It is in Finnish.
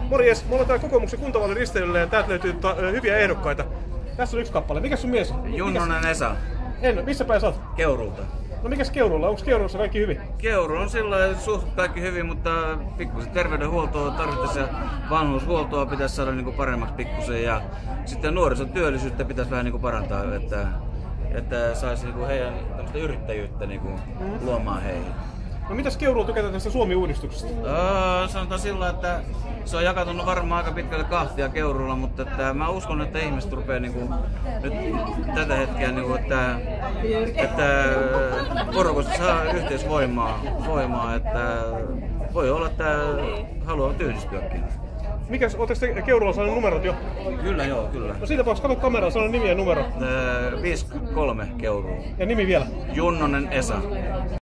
Morjes, me ollaan täällä kokoomuksen kuntavaalin risteilyllä ja täältä löytyy hyviä ehdokkaita. Tässä on yksi kappale. Mikäs sun mies? Junnonen Esa. Missä päin sä oot? Keurulta. No mikäs Keurulla? Onko Keurussa kaikki hyvin? Keuru on sillä suht kaikki hyvin, mutta pikkusen terveydenhuoltoa tarvittaisiin ja vanhuushuoltoa pitäisi saada niinku paremmaksi pikkusen. Ja sitten nuorison työllisyyttä pitäisi vähän niinku parantaa, että saisi niinku heidän yrittäjyyttä niinku luomaan heihin. No mitäs Keurulla tykätään tästä Suomi-uudistuksesta? Sanotaan sillä, että se on jakautunut varmaan aika pitkälle kahtia Keurulla, mutta että mä uskon, että ihmiset rupeaa niinku, nyt tätä hetkeä, niinku, että porukosta saa yhteisvoimaa, että voi olla, että haluavat yhdistyäkin. Mikäs, ootteko te Keurulla saanut numerot jo? Kyllä, joo, kyllä. No siitä tapauksessa kato kameraan, sano nimi ja numero. 53 Keurulla. Ja nimi vielä? Junnonen Esa.